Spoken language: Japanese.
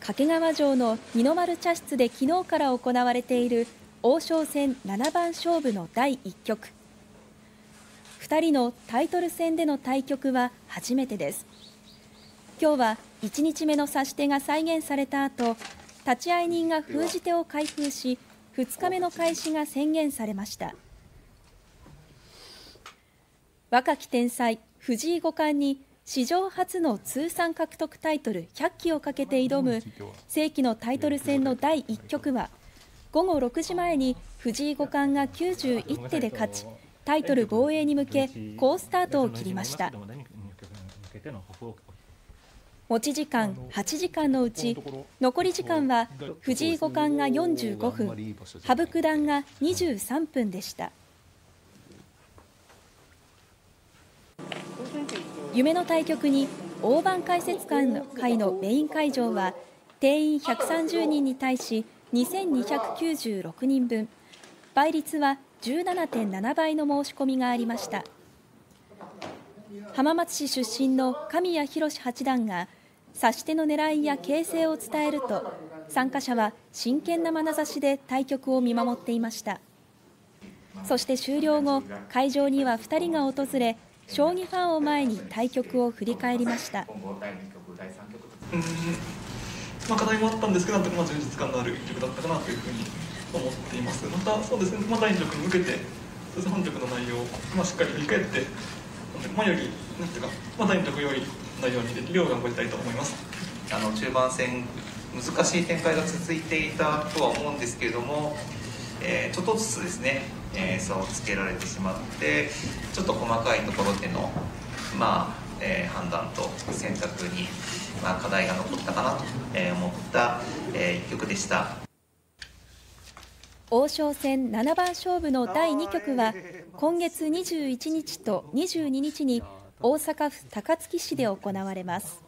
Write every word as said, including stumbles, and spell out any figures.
掛川城の二の丸茶室で昨日から行われている王将戦七番勝負のだいいっ局。ふたりのタイトル戦での対局は初めてです。今日はいちにちめの指し手が再現された後、立会人が封じ手を開封し、ふつかめの開始が宣言されました。若き天才藤井五冠に史上初の通算獲得タイトルひゃっきをかけて挑む世紀のタイトル戦のだいいっ局は、ごごろくじまえに藤井五冠がきゅうじゅういち手で勝ち、タイトル防衛に向け好スタートを切りました。持ち時間はちじかんのうち、残り時間は藤井五冠がよんじゅうごふん、羽生九段がにじゅうさんぷんでした。夢の対局に大盤解説会のメイン会場は定員ひゃくさんじゅうにんに対しにせんにひゃくきゅうじゅうろくにんぶん、倍率は じゅうななてんなな 倍の申し込みがありました。浜松市出身の神谷博史八段が指し手の狙いや形勢を伝えると、参加者は真剣な眼差しで対局を見守っていました。そして終了後、会場にはふたりが訪れ、将棋ファンを前に対局を振り返りました。 うんまあ、課題もあったんですけど、なんとかまあ充実感のある一局だったかなというふうに思っています。またそうですね、まあ、だいに局に向けて本局の内容を、まあ、しっかり振り返って、まあ、よりなんていうか、まあ、だいに局良い内容にできるよう頑張りたいと思います。 あの中盤戦難しい展開が続いていたとは思うんですけれども、えー、ちょっとずつですね、えー、差をつけられてしまって、ちょっと細かいところでの、まあえー、判断と選択に、まあ、課題が残ったかなと思った、えー、一局でした。 王将戦七番勝負のだいに局は今月にじゅういちにちとにじゅうににちに大阪府高槻市で行われます。